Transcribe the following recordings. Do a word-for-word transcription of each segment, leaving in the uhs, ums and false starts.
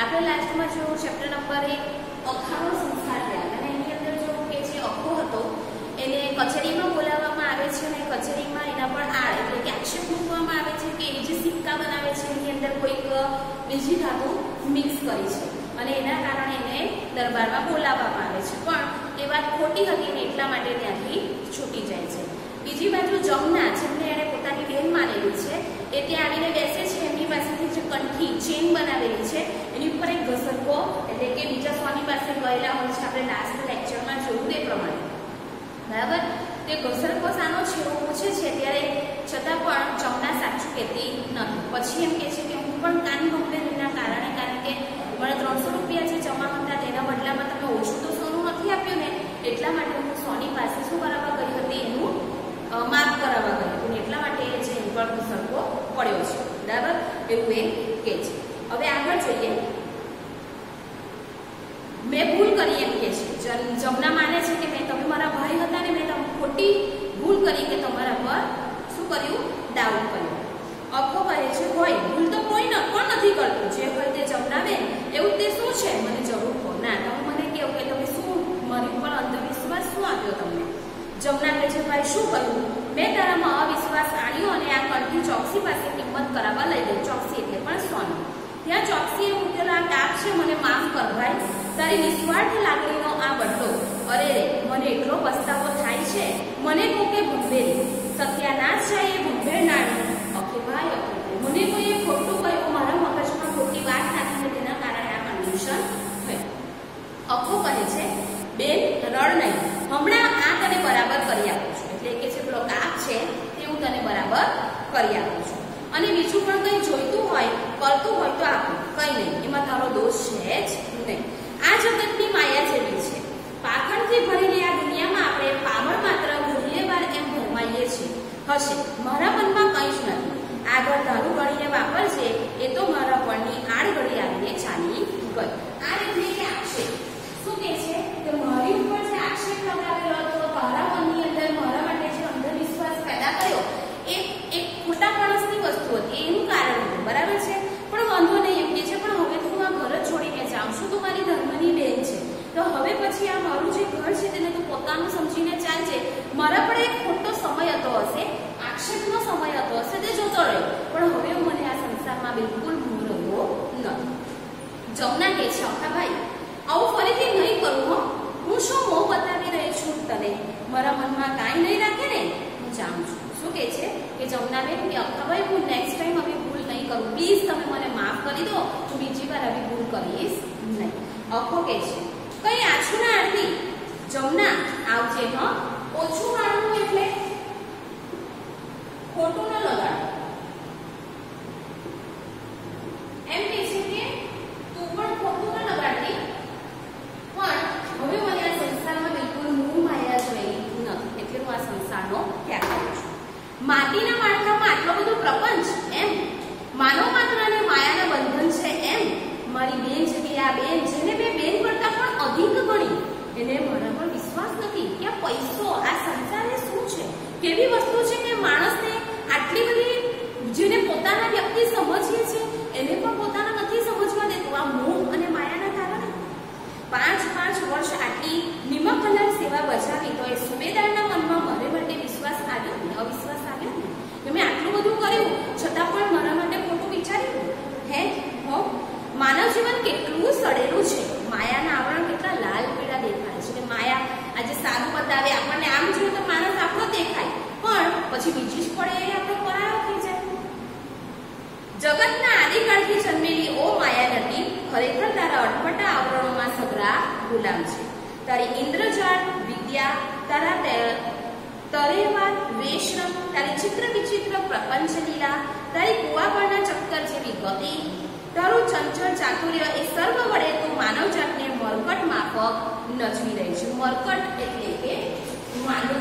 આપણે લાસ્ટમાં જો ચેપ્ટર નંબર એક અખાનો સંસાર થયા અને એની અંદર જો કે જે અખો હતો એને કચેરીમાં બોલાવવામાં આવે છે અને કચેરીમાં એના પર આડ એટલે કે આક્ષેપ મૂકવામાં આવે છે કે એ જે સિક્કા બનાવે છે એની અંદર કોઈક બીજી ધાતુ મિક્સ કરી છે અને એના કારણે એને દરબારમાં બોલાવવામાં આવે છે, પણ એ વાત ખોટી હતી અને એટલા માટે ત્યાંથી છૂટી જાય છે. બીજી બાજુ જમના, જેમને એને પોતાની બેન માનેલી છે, એ ત્યાં આવીને બેસે છે. એમની પાસેથી જે કંઠી ચેન બનાવેલી છે એની ઉપર એક ઘસરકો એટલે કે બીજા સ્વામી પાસે ગયેલા હોય છે, આપણે લાસ્ટ લેક્ચરમાં જોયું તે પ્રમાણે, બરાબર. તે ઘસરકો સાનો છે એવું પૂછે છે ત્યારે છતાં પણ જમના સાચું કહેતી નથી. પછી એમ કહે છે કે હું પણ કાન ભંગેર એના કારણે, કારણ કે મને ત્રણસો રૂપિયા જે જમા હતા તેના બદલામાં તમે ઓછું તો સોનું નથી આપ્યું ને, એટલા માટે હું સોની પાસે શું કરાવવા ગઈ હતી એનું માફ કરાવવા ગઈ હતી, એટલા માટે એ છે એમ પર ઘસરકો પડ્યો છે, બરાબર, એવું એ કહે છે. હવે આગળ જોઈએ. મેં ભૂલ કરી એમ કે છે. જમના માને છે કે મેં તમે મારા ભાઈ હતા ને મેં તમે ખોટી ભૂલ કરી કે તમારા પર શું કર્યું, ડાઉટ કર્યો. અખો કહે છે હોય ભૂલ તો કોઈ ન પણ નથી કરતું, જે હોય તે જમનાબેન એવું તે શું છે મને જરૂર કહો. ના, તમે મને કહો કે તમે શું મારી ઉપર અંધવિશ્વાસ શું આપ્યો તમને. જમના કહે છે ભાઈ શું કહ્યું, મેં તારામાં અવિશ્વાસ આણ્યો અને આ કંઠી ચોકસી પાસે કિંમત કરાવવા લઈ ગઈ. ચોકસી એટલે પણ સોનું. ત્યાં ચોકસીએ મૂકેલો આ કાપ છે, મને માફ કર ભાઈ, તારી નિસ્વાર્થ લાગણીનો આ બદલો. અરે રે, મને એટલો પસ્તાવો થાય છે, મને કોકે ભંભેરી. સત્યાનાશ જાય એ ભંભેર નાણી. ઓકે ભાઈ, ઓકે મને કોઈએ ખોટું કહ્યું, મારા મગજમાં ખોટી વાત નાખી તેના કારણે આ કન્ડિશન થયું. અખો કહે છે બેન રડ નહીં, હમણાં આ તને બરાબર કરી આપું છું. એટલે કે જે પેલો કાપ છે તે હું તને બરાબર કરી આપું છું, અને બીજું પણ કંઈ જોઈતું હોય કરતું હોય તો આપું, કંઈ નહીં, એમાં તારો દોષ છે જ નહીં. આ જગતની માયા જેવી છે, પાખંડથી ભરેલી આ દુનિયામાં આપણે પામર માત્ર ઘડીએ વાર એમ ભરમાઈએ છીએ. હશે મારા મનમાં કંઈ જ નથી, આગળ ધારું ગણીને વાપરશે, એ તો મારા પરની આડ ઘડી આવીને ચાલી ગઈ. આ એટલે કે આક્ષેપ શું કહે છે કે મારી ઉપર જે આક્ષેપ લગાવેલો હતો, તારા મનની અંદર મારા માટે જે અંધવિશ્વાસ પેદા કર્યો, એ એક ખોટા માણસની વસ્તુ હતી, એનું કારણ હતું, બરાબર છે. પણ વાંધો નહીં એમ કે છે, પણ હવે તું આ ઘર છોડીને જાઉં છું, તું મારી ધર્મની બેન છે, તો હવે પછી આ મારું જે ઘર છે તેને તું પોતાનું સમજીને ચાલજે. મારા પણ એક ખોટો સમય હતો હશે, આક્ષેપનો સમય હતો હશે, તે જોતો રહ્યો, પણ હવે હું મને આ સંસારમાં બિલકુલ ભૂલ રહ્યો નથી. જમના કે છે અખાભાઈ આવું ફરીથી નહીં કરું હો, હું શું મોં બતાવી રહી છું તને, મારા મનમાં કાંઈ નહીં રાખે ને, હું જાઉં છું. શું કહે છે કે જમનાબેન કે અખાભાઈ હું નેક્સ્ટ ટાઈમ આવી ભૂલ નહીં કરું, પ્લીઝ તમે મને માફ કરી દો, હું બીજી વાર આવી ભૂલ કરીશ નહીં. અખો કે છે કઈ આછું ના આરતી, જમના આવજે હ, ઓછું માનવું એટલે ખોટું ન લગાડ. એમ કે છે કે તું પણ ખોટું ન લગાડતી, પણ હવે મને આ સંસારમાં બિલકુલ મોહ માયા જોઈ નથી, એટલે હું આ સંસારનો ત્યાગ કરું છું. માટીના માળખામાં આટલો બધો પ્રપંચ, એમ માનવ માત્રને માયાના બંધન છે, એમ મારી બેન જેવી આ બેન, જેને બે બેન કરતા પણ અધિક ગણી, એને મારા પર વિશ્વાસ નથી કે આ પૈસો, આ સંસાર એ શું છે, કેવી વસ્તુ છે કે માણસને આટલી બધી, જેને પોતાના વ્યક્તિ સમજીએ છે એને પણ પોતાના નથી સમજવા દેતું. આ મોહ અને માયાના કારણે પાંચ પાંચ વર્ષ આટલી નિમક હલાલ સેવા બજાવી, તો એ સુબેદારના મનમાં મારે માટે વિશ્વાસ આવ્યો ને, અવિશ્વાસ આવ્યો ને, કે મેં આટલું બધું કર્યું છતાં પણ મારા માટે ખોટું વિચાર્યું હે. હો, માનવ જીવન કેટલું સડેલું છે, માયાના આવરણ કેટલા લાલ પીળા દેખાય છે. માયા આજે સારું બતાવે આપણને, આમ જોઈએ તો માણસ આપણો દેખાય, પણ પછી બીજી જ પડે એ આપણો પરાયો થઈ જાય. જગતના આદિકાળથી જન્મેલી ઓ માયા નટી, ખરેખર તારા અટપટા આવરણોમાં સગરા ગુલામ છે. તારી ઇન્દ્રજાળ વિદ્યા, તારા તરેવાત વેશરમ, તારી ચિત્ર વિચિત્ર પ્રપંચ લીલા, તારી કુવા પરના ચક્કર જેવી ગતિ, તારું ચંચળ ચાતુર્ય, એ સર્વ વડે તું માનવ જાતને મરકટ માફક નચવી રહી છે. મરકટ એટલે કે માંડવું.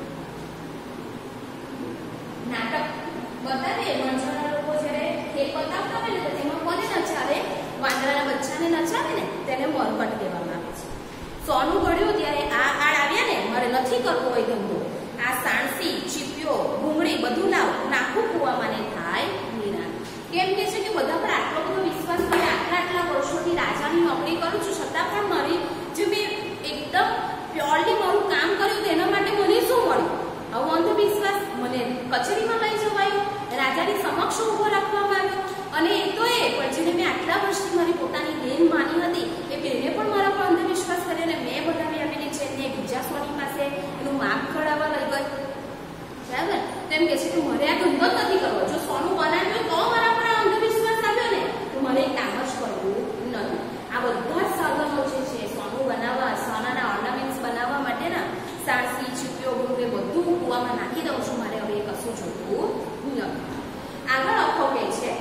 નાટક બતાવે વણઝારા લોકો જ્યારે ખેલ બતાવતા હોય ને તો તેમાં કોને નચાવે, વાંદરાના બચ્ચાને નચાવે ને, તેને મરકટ કહેવામાં આવે છે. સોનું ગળ્યું ત્યારે આ આડ આવ્યા ને, મારે નથી કરવો હોય ધંધો, આ સાણસી, ચીપિયો, ભૂંગળી બધું લાવ, નાખું કુવામાં ને થાય નિરાન. કેમ કે છે કે બધા પર આટલો બધો વિશ્વાસ મને આટલા આટલા વર્ષોથી વર્ષોથી રાજાની નોકરી કરું છું, છતાં પણ મારી જે મેં એકદમ પ્યોરલી મારું કામ કર્યું તેના માટે મને શું મળ્યું? આવો અંધવિશ્વાસ. મને કચેરીમાં લઈ જવાયો, રાજાની સમક્ષ ઉભો રાખવામાં આવ્યો, અને એ તો એ પણ જેને મેં આટલા વર્ષથી મારી પોતાની બેન માની હતી એ બેને પણ મારા પર અંધવિશ્વાસ કર્યો અને મેં બધાને આપેલી છે ને બીજા સોની પાસે એનું માપ ખડાવવા લઈ ગઈ. બરાબર? તેમ કે છે કે મારે આ ધંધો નથી કરવો. જો સોનું બનાવ્યું તો મારા પર અંધવિશ્વાસ આવ્યો ને તો મારે કામ જ કરવું નથી. આ બધા સાધનો જે છે સોનું બનાવવા, સોનાના ઓર્નામેન્ટ્સ બનાવવા માટેના સાણસી, ચીપિયો, ગુંગે બધું કુવામાં નાખી દઉં છું. મારે હવે કશું જોતું નથી. આગળ અખો કહે છે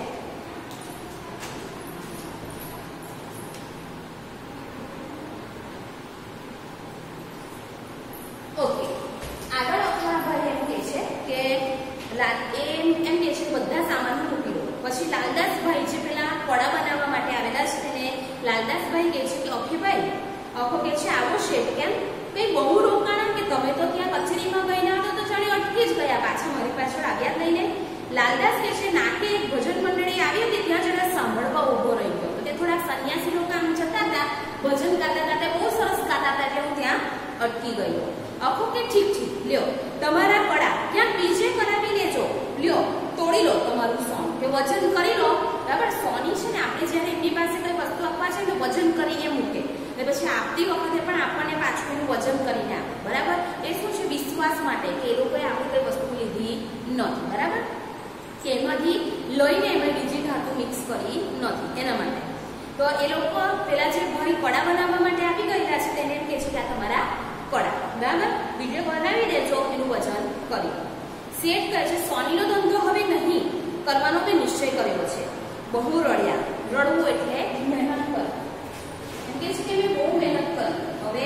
ઓકે આગળ અખોના ભાઈ એમ કે છે કે એમ એમ કે છે બધા સામાન મૂકી દો. પછી લાલદાસભાઈ જે પેલા કડા બનાવવા માટે આવેલા છે તેને લાલદાસભાઈ કહે છે કે અખીભાઈ અખો કે છે આવો શેઠ કેમ કઈ બહુ રોકાણા કે તમે તો ત્યાં કચેરીમાં ગયેલા હતા તો જાણે અટકી જ ગયા, પાછા મારી પાછળ આવ્યા જ નહીં ને. લાલદાસ કે છે નાકે એક ભજન મંડળી આવી હતી, ત્યાં જરા સાંભળવા ઉભો રહી ગયો. તે થોડા સંન્યાસી લોકો આમ જતા હતા, ભજન ગાતા ગાતા બહુ સરસ ગાતા હતા એટલે હું ત્યાં અટકી ગયો. અખો કે ઠીક ઠીક લ્યો તમારા કડા ક્યાંક બીજે કરાવી લેજો, લ્યો તોડી લો તમારું સોન કે વજન કરી લો. બરાબર? સોની છે ને આપણે જ્યારે એમની પાસે કઈ વસ્તુ આપવા છે તો વજન કરીને મૂકે અને પછી આપતી વખતે પણ આપણને પાછું એનું વજન કરીને આપે. બરાબર? એ શું છે? વિશ્વાસ માટે કે એ લોકોએ આપણી કઈ વસ્તુ લીધી નથી. બરાબર? કે એમાંથી લઈને એમાં બીજી ધાતુ મિક્સ કરી નથી એના માટે. તો એ લોકો પેલા જે ભાઈ કડા બનાવવા માટે આપી ગયેલા છે તેને એમ કે છે કે આ તમારા કડા. બરાબર? બીજે બનાવી દેજો, એનું વજન કરી. શેઠ કહે છે સોનીનો ધંધો હવે નહીં કરવાનો મેં નિશ્ચય કર્યો છે. બહુ રડ્યા. રડવું એટલે મહેનત કરી. એમ કે છે કે મેં બહુ મહેનત કરી, હવે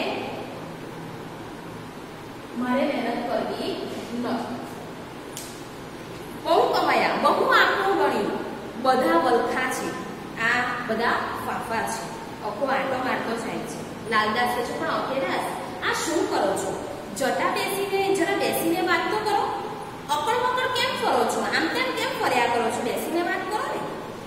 મારે મહેનત કરવી નથી. બહુ કમાયા, બહુ આપણું ગણ્યું, બધા વલખા છે, આ બધા ફાફા છે. અખો આટો મારતો જાય છે. લાલદાસ કહે છે પણ અખેદાસ આ શું કરો છો? જટા બેસીને જરા બેસીને વાત તો કરો. અકળ મકળ કેમ કરો છો? આમ તેમ કેમ ફર્યા કરો છો? બેસીને વાત કરો ને.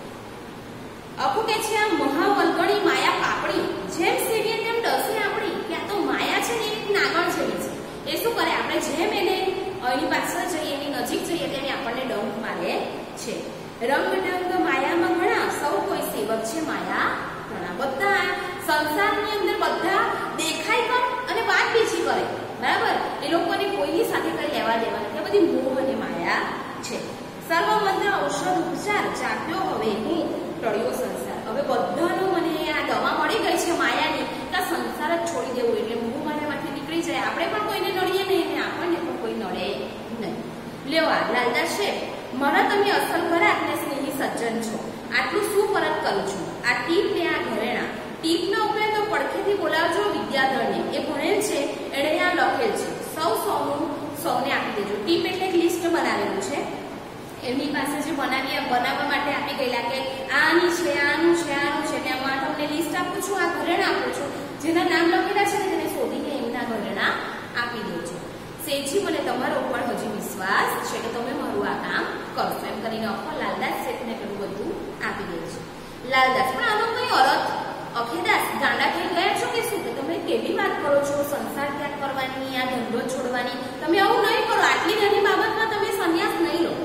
અખો કે છે આ મહાવલગણી માયા પાપડી જેમ સેવીએ તેમ ડસે આપણી, કે આ તો માયા છે ને એની નાગણ જેવી છે. એ શું કરે? આપણે જેમ એને એની પાછળ જઈએ, એની નજીક જઈએ તેને આપણને ડંખ મારે છે. રંગ ડંગ માયામાં ઘણા, સૌ કોઈ સેવક છે માયા ઘણા. બધા સંસારની અંદર બધા દેખાય પણ અને વાત બીજી કરે. બરાબર? એ લોકોને કોઈની સાથે કઈ લેવા દેવા નથી. આ બધી મોહ અને માયા છે. સર્વમંત્ર ઔષધ ઉપચાર ચાપ્યો હવે હું ટળ્યો સંસાર. હવે બધાનો મને આ દવા મળી ગઈ છે માયાની કે સંસાર જ છોડી દેવું એટલે મોહ માયામાંથી નીકળી જાય. આપણે પણ કોઈને નડીએ નહીં ને આપણને પણ કોઈ નડે નહીં. લેવા લાલદાસ શેઠ મારા તમે અસલ ઘરાક ને સ્નેહી સજ્જન છો, આટલું શું પરત કરું છું? આ ટીપ ને આ ઘરેણા ટીપનો ઉપયોગ તો પડખેથી બોલાવજો વિદ્યાધરને, એ ભણેલ છે એણે આ લખેલ છે. સૌ સૌનું સૌને આપી દેજો. ટીપ એટલે એક લિસ્ટ બનાવેલું છે એમની પાસે જે બનાવી બનાવવા માટે આપી ગયેલા કે આની છે, આનું છે, આનું છે. તેમાં તમને લિસ્ટ આપું છું, આ ઘરેણા આપું છું. જેના નામ લખેલા છે ને તેને શોધીને એમના ઘરેણા આપી દેજો. સેજી મને તમારો ઉપર હજી વિશ્વાસ છે કે તમે મારું આ કામ કરશો. એમ કરીને અખો લાલદાસ શેઠને પેલું બધું આપી દે છે. લાલદાસ પણ આનો કઈ અર્થ? અખેદાસ ગાંડા થઈ ગયા છો કે શું? કે તમે કેવી વાત કરો છો? સંસાર ત્યાગ કરવાની, આ ધંધો છોડવાની, તમે આવું નહીં કરો. આટલી નાની બાબતમાં તમે સંન્યાસ નહીં લો.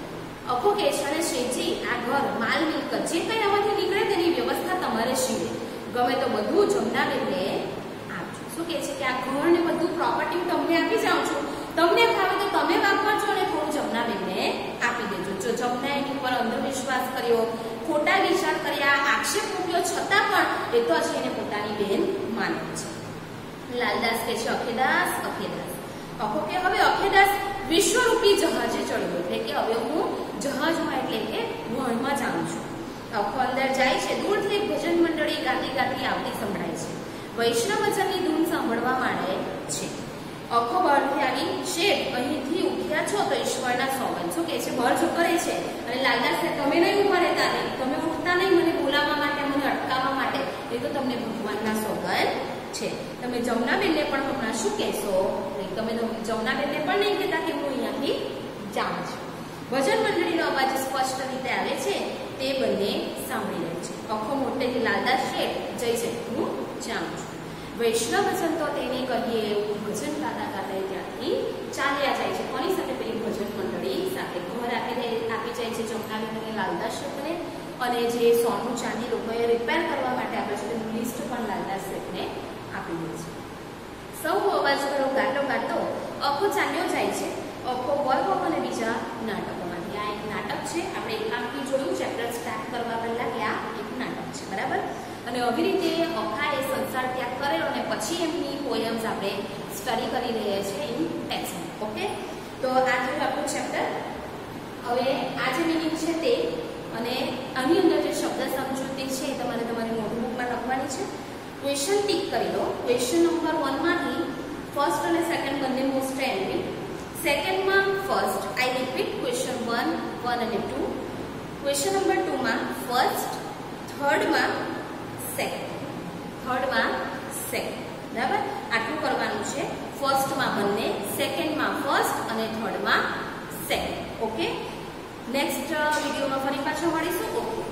અખો કે છે અને શેઠજી આ ઘર માલ મિલકત જે કઈ આમાંથી નીકળે તેની વ્યવસ્થા તમારે શીવે. ગમે તો બધું જમનાબેનને આપજો. શું કે છે કે આ ઘર ને બધું પ્રોપર્ટી તમને આપી જાઉં છું, તમને ફાવે તો તમે વાપરજો અને થોડું જમનાબેનને આપી દેજો. જો જમના એની ઉપર અંધવિશ્વાસ કર્યો, ખોટા વિચાર કર્યા, આક્ષેપ મૂક્યો, છતાં પણ એ તો હજી એને પોતાની બેન માને છે. લાલદાસ કે છે અખેદાસ અખેદાસ. અખો કે હવે અખેદાસ વિશ્વરૂપી જહાજે ચડ્યો એટલે કે હવે હું જહાજમાં એટલે કે વણમાં જાઉં છું. અખો અંદર જાય છે. દૂરથી એક ભજન મંડળી ગાતી ગાતી આવતી સંભળાય છે. વૈષ્ણવજનની ધૂન સાંભળવા માંડે છે. અખો બહારથી આવી શેઠ અહીંથી ઉઠ્યા છો તો ઈશ્વરના સોગંદ. શું કે છે? બળ જો કરે છે અને લાલદાસ તમે નહીં ઉભા રહેતા નહીં, તમે ઉઠતા નહીં મને બોલાવવા માટે, મને અટકાવવા માટે, એ તો તમને ભગવાનના સોગંદ છે. તમે જમનાબેનને પણ હમણાં શું કહેશો? તમે જમનાબેનને પણ નહીં કહેતા કે હું અહીંયાથી જાઉં છું. ભજન મંડળીનો અવાજ સ્પષ્ટ રીતે આવે છે તે બંને સાંભળી રહે છે. અખો મોટેથી લાલદાસ શેઠ જય જય હું જાઉં છું. વૈષ્ણવજન તો તેને કહીએ એવું ભજન ગાતા ગાતા ત્યાંથી ચાલ્યા જાય છે. કોની સાથે? પેલી ભજન મંડળી સાથે. ઘર આપી આપી જાય છે જમનાબેન લાલદાસ શેઠને, અને જે સોનું ચાંદી લોકોએ રિપેર કરવા માટે આપે છે તેનું લિસ્ટ પણ લાલદાસ શેઠને આપી દે છે. સૌ અવાજ કરો ગાતો ગાતો અખો ચાલ્યો જાય છે. અખો વર્ગ અને બીજા નાટકોમાંથી. આ એક નાટક છે. આપણે એકાંકી જોયું ચેપ્ટર સ્ટાર્ટ કરવા પહેલા કે આ એક નાટક છે, બરાબર. અને આવી રીતે અખાએ સંસાર ત્યાગ કરેલો અને પછી એમની પોયમ્સ આપણે સ્ટડી કરી રહ્યા છીએ ઇન ટેક્સ્ટ. ઓકે, તો આ થયું આપણું ચેપ્ટર. હવે આ જે મિનિંગ છે તે અને આની અંદર જે શબ્દ સમજૂતી છે એ તમારે તમારી નોટબુકમાં લખવાની છે. ક્વેશ્ચન ટીક કરી લો. ક્વેશ્ચન નંબર વનમાંથી ફર્સ્ટ અને સેકન્ડ બંને મોસ્ટ એન્ટ્રી. સેકન્ડમાં first, I repeat, question one one અને ટુ. ક્વેશ્ચન નંબર ટુમાં ફર્સ્ટ, થર્ડમાં સેકન્ડ, થર્ડમાં સેકન્ડ, બરાબર. આટલું કરવાનું છે. ફર્સ્ટમાં બંને, સેકન્ડમાં ફર્સ્ટ અને થર્ડમાં સેકન્ડ. ઓકે, નેક્સ્ટ વિડીયોમાં ફરી પાછા મળીશું. ઓકે.